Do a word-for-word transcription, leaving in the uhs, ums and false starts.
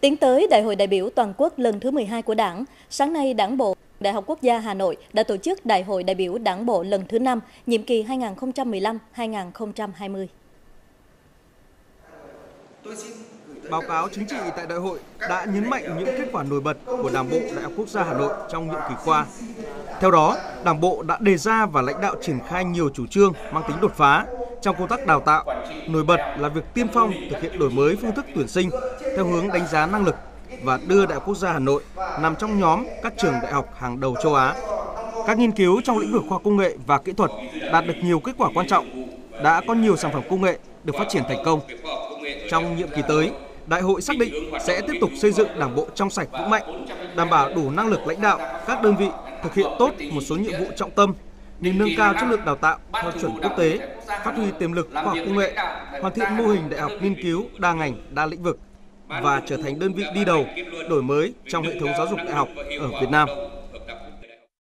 Tiến tới Đại hội đại biểu toàn quốc lần thứ mười hai của Đảng, sáng nay Đảng bộ Đại học Quốc gia Hà Nội đã tổ chức Đại hội đại biểu Đảng bộ lần thứ năm, nhiệm kỳ hai nghìn không trăm mười lăm đến hai nghìn không trăm hai mươi. Báo cáo chính trị tại đại hội đã nhấn mạnh những kết quả nổi bật của Đảng bộ Đại học Quốc gia Hà Nội trong nhiệm kỳ qua. Theo đó, Đảng bộ đã đề ra và lãnh đạo triển khai nhiều chủ trương mang tính đột phá trong công tác đào tạo. Nổi bật là việc tiên phong thực hiện đổi mới phương thức tuyển sinh theo hướng đánh giá năng lực và đưa Đại học Quốc gia Hà Nội nằm trong nhóm các trường đại học hàng đầu châu Á. Các nghiên cứu trong lĩnh vực khoa học công nghệ và kỹ thuật đạt được nhiều kết quả quan trọng, đã có nhiều sản phẩm công nghệ được phát triển thành công. Trong nhiệm kỳ tới, Đại hội xác định sẽ tiếp tục xây dựng Đảng bộ trong sạch vững mạnh, đảm bảo đủ năng lực lãnh đạo các đơn vị thực hiện tốt một số nhiệm vụ trọng tâm như nâng cao chất lượng đào tạo theo chuẩn quốc tế, phát huy tiềm lực khoa học công nghệ, hoàn thiện mô hình đại học nghiên cứu đa ngành, đa lĩnh vực và trở thành đơn vị đi đầu đổi mới trong hệ thống giáo dục đại học ở Việt Nam.